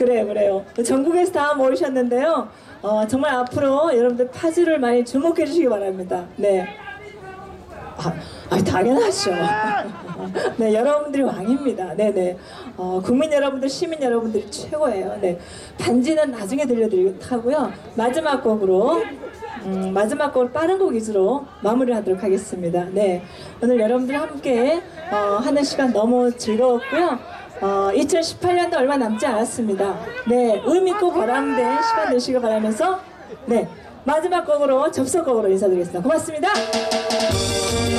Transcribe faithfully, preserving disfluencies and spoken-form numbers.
그래요, 그래요. 전국에서 다 모이셨는데요. 어, 정말 앞으로 여러분들 파주를 많이 주목해 주시기 바랍니다. 네. 아, 아 당연하죠. 네, 여러분들이 왕입니다. 네네. 어, 국민 여러분들, 시민 여러분들이 최고예요. 네. 반지는 나중에 들려드리고요. 마지막 곡으로, 음, 마지막 곡으로 빠른 곡 위주로 마무리를 하도록 하겠습니다. 네. 오늘 여러분들 함께 어, 하는 시간 너무 즐거웠고요. 어, 이천십팔 년도 얼마 남지 않았습니다. 네. 의미있고 보람된 시간 되시길 바라면서, 네. 마지막 곡으로, 접속곡으로 인사드리겠습니다. 고맙습니다.